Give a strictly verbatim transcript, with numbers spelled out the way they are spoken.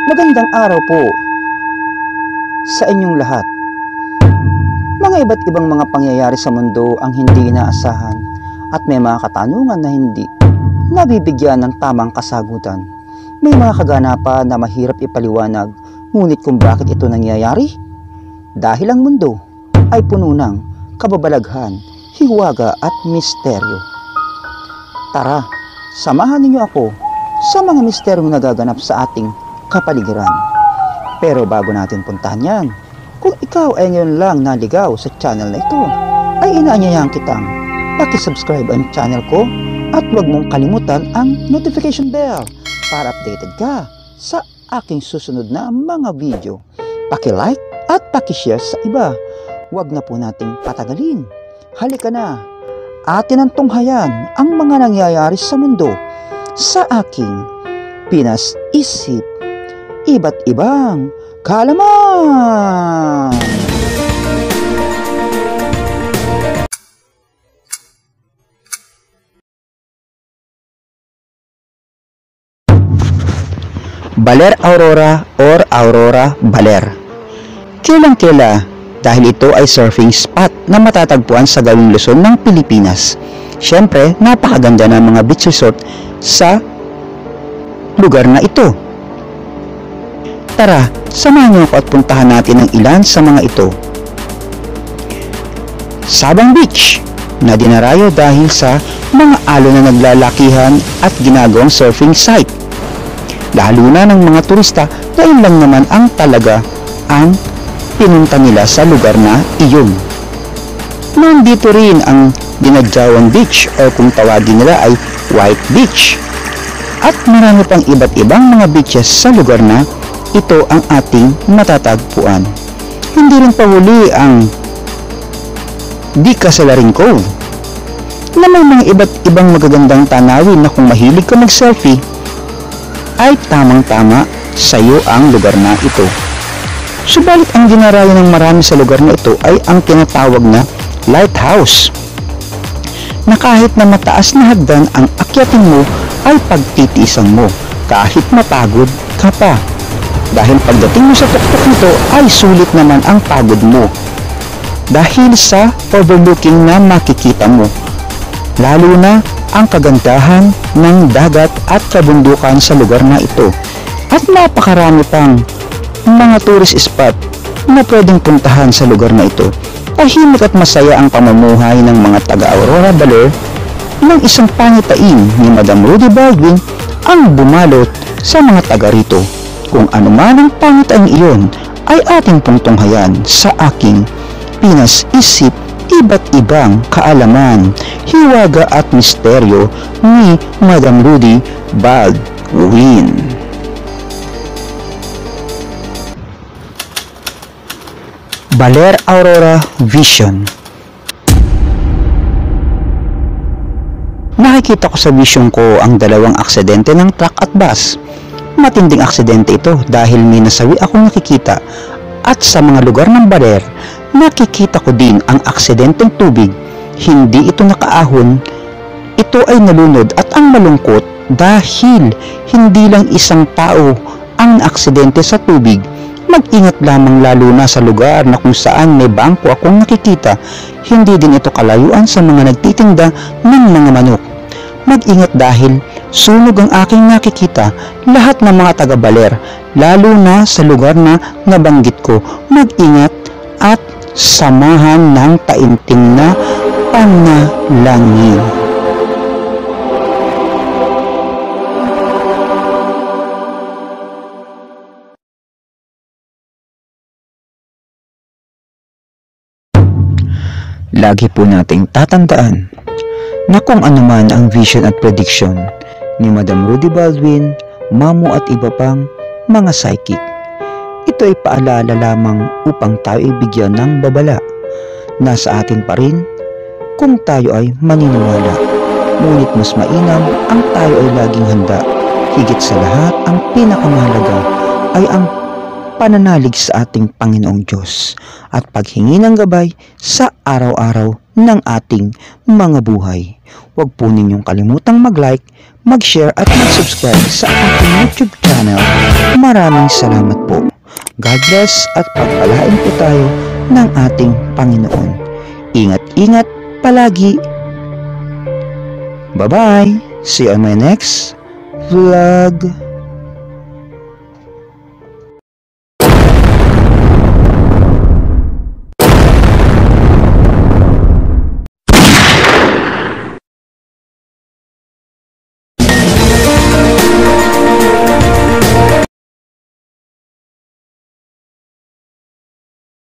Magandang araw po sa inyong lahat. Mga iba't ibang mga pangyayari sa mundo ang hindi inaasahan at may mga katanungan na hindi nabibigyan ng tamang kasagutan. May mga kaganapan na mahirap ipaliwanag, ngunit kung bakit ito nangyayari? Dahil ang mundo ay puno ng kababalaghan, hiwaga at misteryo. Tara, samahan ninyo ako sa mga misteryong nagaganap sa ating kapaligiran. Pero bago natin puntahan yan, kung ikaw ay ngayon lang naligaw sa channel na ito, ay inaanyayahan kitang paki-subscribe ang channel ko at huwag mong kalimutan ang notification bell para updated ka sa aking susunod na mga video. Paki-like at paki-share sa iba. Huwag na po nating patagalin. Halika na, atin ang tunghayan ang mga nangyayari sa mundo sa aking Pinas Isip. Iba't ibang kaalaman. Baler Aurora or Aurora Baler. Kilang-kila dahil ito ay surfing spot na matatagpuan sa gawing Luzon ng Pilipinas. Siyempre, napakaganda ng mga beach resort sa lugar na ito. Tara, samahan niyo ako at puntahan natin ang ilan sa mga ito. Sabang Beach, na dinarayo dahil sa mga alon na naglalakihan at ginagawang surfing site. Lalo na ng mga turista dahil lang naman ang talaga ang pinunta nila sa lugar na iyon. Nandito rin ang Dinadjawan Beach o kung tawagin nila ay White Beach. At marami pang iba't ibang mga beaches sa lugar na ito ang ating matatagpuan. Hindi rin pahuli ang Di Casalaring Cove na may mga iba't ibang magagandang tanawin na kung mahilig ka mag-selfie ay tamang-tama sa iyo ang lugar na ito. Subalit ang dinarayo ng marami sa lugar na ito ay ang tinatawag na lighthouse, na kahit na mataas na hagdan ang akyatin mo ay pagtitiisan mo kahit mapagod ka pa. Dahil pagdating mo sa tuktok nito ay sulit naman ang pagod mo dahil sa overlooking na makikita mo, lalo na ang kagandahan ng dagat at kabundukan sa lugar na ito. At napakarami pang mga tourist spot na pwedeng puntahan sa lugar na ito. Tahimik at masaya ang pamumuhay ng mga taga-Aurora Baler ng isang pangitain ni Madam Rudy Baldwin ang bumalot sa mga taga rito. Kung ano man ang pangitain iyon ay ating pungtunghayan sa aking Pinas Isip, iba't ibang kaalaman, hiwaga at misteryo ni Madam Rudy Baldwin. Baler Aurora Vision. Nakikita ko sa vision ko ang dalawang aksidente ng truck at bus. Matinding aksidente ito dahil may nasawi akong nakikita, at sa mga lugar ng Baler, nakikita ko din ang aksidenteng tubig. Hindi ito nakaahon, ito ay nalunod at ang malungkot dahil hindi lang isang tao ang aksidente sa tubig. Mag-ingat lamang lalo na sa lugar na kung saan may bangko akong nakikita. Hindi din ito kalayuan sa mga nagtitinda ng mga manok. Mag-ingat dahil sunog ang aking nakikita. Lahat ng mga taga-Baler, lalo na sa lugar na nabanggit ko, mag-ingat at samahan ng taimtim na panalangin. Lagi po nating tatandaan na kung ano man ang vision at prediction ni Madam Rudy Baldwin, Mamo at iba pang mga psychic, ito ay paalala lamang upang tayo ay bigyan ng babala. Nasa atin pa rin kung tayo ay maniniwala, ngunit mas mainam ang tayo ay laging handa. Higit sa lahat, ang pinakamahalaga ay ang pananalig sa ating Panginoong Diyos at paghingi ng gabay sa araw-araw ng ating mga buhay. Huwag po ninyong kalimutang mag-like, mag-share at mag-subscribe sa ating YouTube channel. Maraming salamat po. God bless at pagpalain po tayo ng ating Panginoon. Ingat-ingat palagi. Bye-bye. See you on my next vlog.